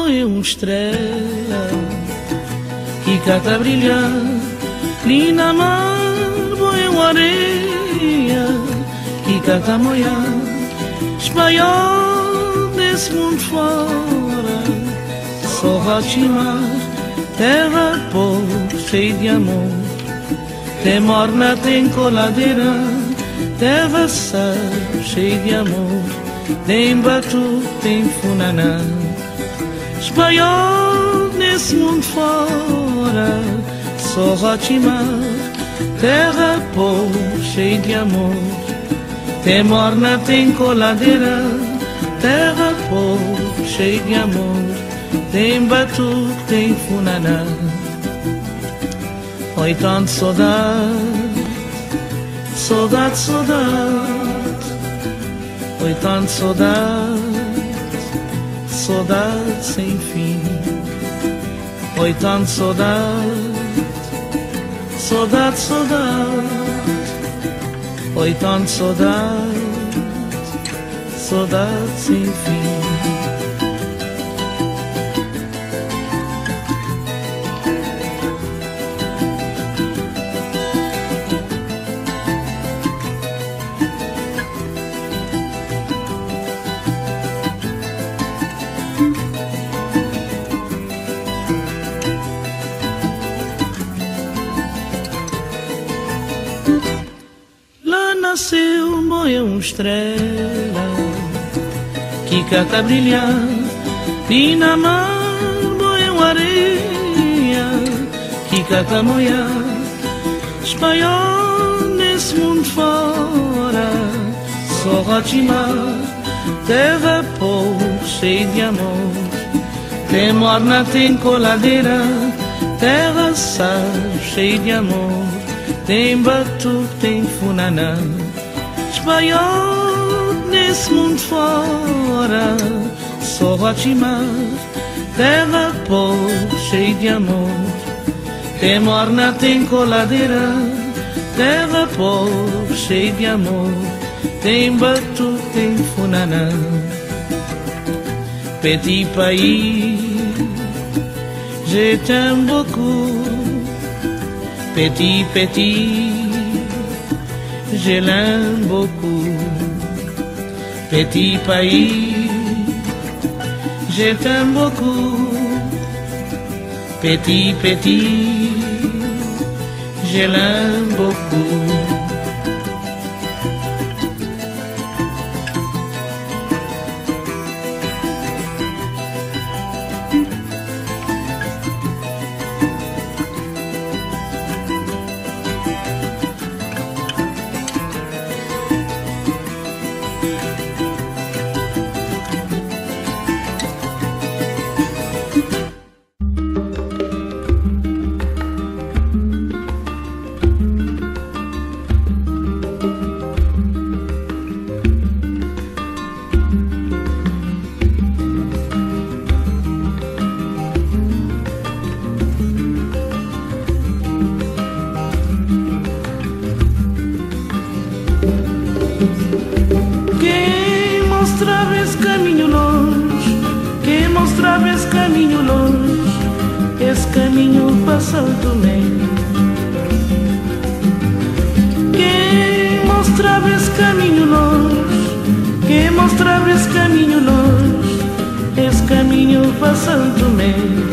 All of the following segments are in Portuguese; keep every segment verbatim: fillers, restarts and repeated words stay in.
boi uma estrela que cata brilhar, ali na mar boi uma areia que cata moiar, espanhol desse mundo fora, só Rotimar, terra povo cheia de amor, tem morna, tem coladeira, terra sal cheia de amor, tem batu, tem funaná, espanhol nesse mundo fora, só Rotimar, terra povo cheia de amor, tem morna, tem coladeira, terra povo cheia de amor, tem batu, tem funaná. Oi, tanto saudade, saudade, saudade. Oi, tanto saudade, saudade sem fim. Oi, tanto saudade, saudade, saudade. Oi, tanto saudade, saudade sem fim. Nasceu um boi, uma estrela que cata brilhar, e na mar boi uma areia que cata moiar, espanhol nesse mundo fora, só Rotimar, terra povo cheia de amor, tem morna, tem coladeira, terra sal cheia de amor, tem batu, tem funaná, espanhol nesse mundo fora, só Rotimar, terra povo cheia de amor, tem morna, tem coladeira, terra povo cheia de amor, tem batu, tem funaná. Petit pays, je t'aime beaucoup. Petit, petit, je l'aime beaucoup. Petit pays, je t'aime beaucoup. Petit, petit, je l'aime beaucoup. Quem mostrava esse caminho longe, quem mostrava esse caminho longe, esse caminho para São Tomé. Quem mostrava esse caminho longe, quem mostrava esse caminho longe, esse caminho para São Tomé.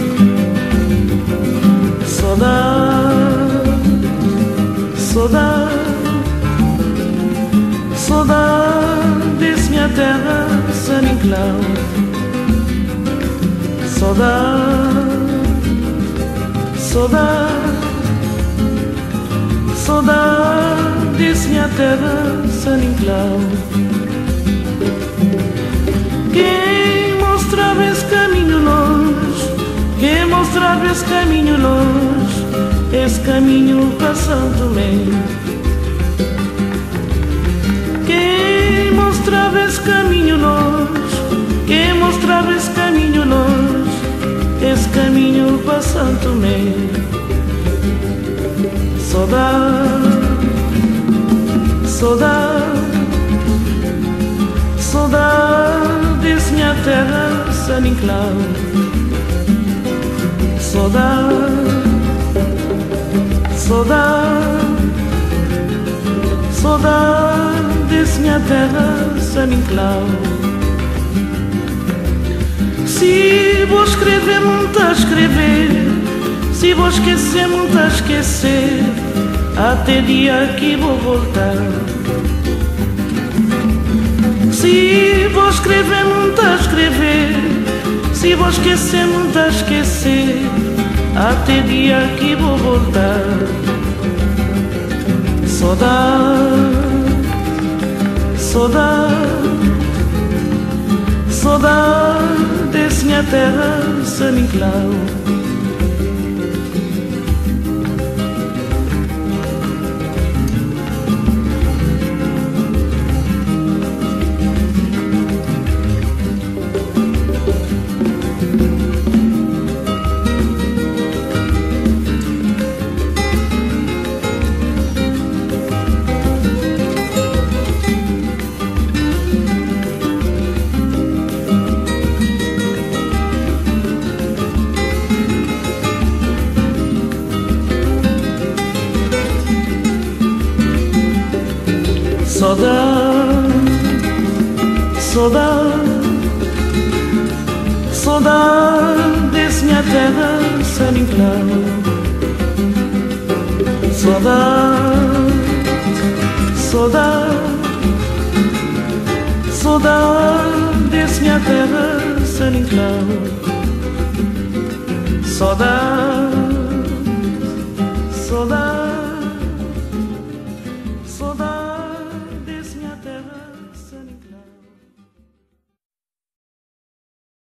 Saudade, saudade, saudade desse minha terra, São Nicolau. Saudade, saudade, saudade desse minha terra, São Nicolau. Quem mostrava esse caminho longe, quem mostrava esse caminho longe, esse caminho para São Tomé. Quem mostrava esse caminho longe, quem mostrava esse caminho longe, esse caminho para São Tomé. Saudade, saudade, saudade desse minha terra, São Nicolau. Saudade, saudade, saudade desse minha terra sem enclave. Se vou escrever, muito a escrever, se vou esquecer, muito a esquecer, até dia que vou voltar. Se vou escrever, muito a escrever, se vou esquecer, muito a esquecer, até dia que vou voltar. Saudade, saudade, saudade desse minha terra sem enclave. Saudade, saudade, saudade desse minha terra sem enclave. Saudade, saudade, saudade desse minha terra sem enclave. Saudade.